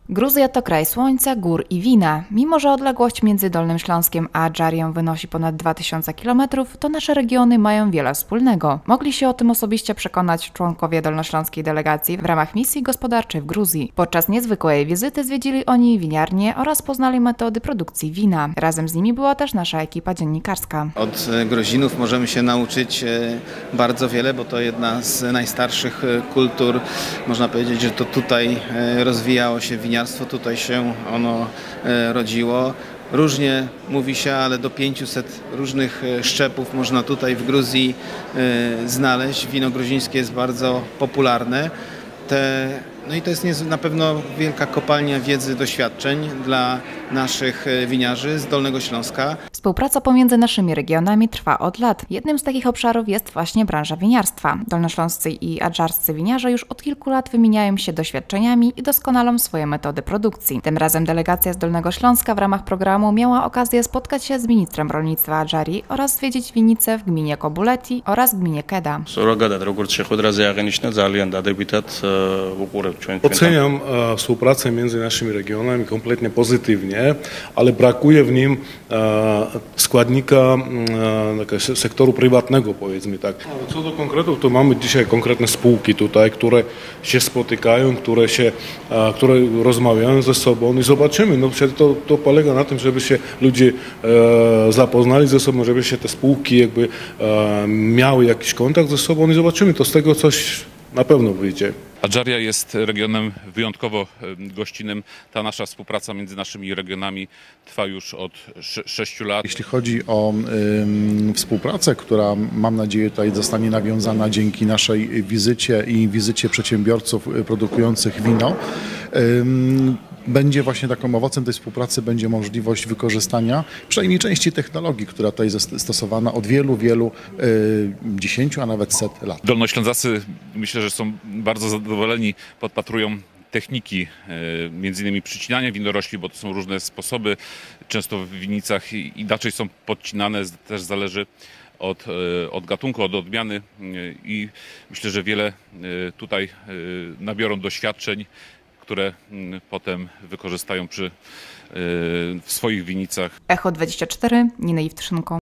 Gruzja to kraj słońca, gór i wina. Mimo że odległość między Dolnym Śląskiem a Adżarią wynosi ponad 2000 km, to nasze regiony mają wiele wspólnego. Mogli się o tym osobiście przekonać członkowie dolnośląskiej delegacji w ramach misji gospodarczej w Gruzji. Podczas niezwykłej wizyty zwiedzili oni winiarnie oraz poznali metody produkcji wina. Razem z nimi była też nasza ekipa dziennikarska. Od Gruzinów możemy się nauczyć bardzo wiele, bo to jedna z najstarszych kultur. Można powiedzieć, że to tutaj rozwijało się winiarstwo, tutaj się ono rodziło. Różnie mówi się, ale do 500 różnych szczepów można tutaj w Gruzji znaleźć. Wino gruzińskie jest bardzo popularne. No i to jest na pewno wielka kopalnia wiedzy, doświadczeń dla naszych winiarzy z Dolnego Śląska. Współpraca pomiędzy naszymi regionami trwa od lat. Jednym z takich obszarów jest właśnie branża winiarstwa. Dolnośląscy i adżarscy winiarze już od kilku lat wymieniają się doświadczeniami i doskonalą swoje metody produkcji. Tym razem delegacja z Dolnego Śląska w ramach programu miała okazję spotkać się z ministrem rolnictwa Adżarii oraz zwiedzić winnice w gminie Kobuleti oraz gminie Keda. Oceniam współpracę między naszymi regionami kompletnie pozytywnie, ale brakuje w nim składnika sektoru prywatnego, powiedzmy tak. Co do konkretów, to mamy dzisiaj konkretne spółki tutaj, które się spotykają, które rozmawiają ze sobą i zobaczymy. No, to polega na tym, żeby się ludzie zapoznali ze sobą, żeby się te spółki jakby miały jakiś kontakt ze sobą i zobaczymy, to z tego coś na pewno wyjdzie. Adżaria jest regionem wyjątkowo gościnnym. Ta nasza współpraca między naszymi regionami trwa już od 6 lat. Jeśli chodzi o współpracę, która mam nadzieję tutaj zostanie nawiązana dzięki naszej wizycie i wizycie przedsiębiorców produkujących wino, będzie właśnie taką owocem tej współpracy będzie możliwość wykorzystania przynajmniej części technologii, która tutaj jest stosowana od wielu 10, a nawet set lat. Dolnoślązacy myślę, że są bardzo zadowoleni, podpatrują techniki, między innymi przycinania winorośli, bo to są różne sposoby, często w winnicach inaczej są podcinane, też zależy od gatunku, od odmiany i myślę, że wiele tutaj nabiorą doświadczeń, które potem wykorzystają w swoich winnicach. Echo 24, Nina Jewtuszynko.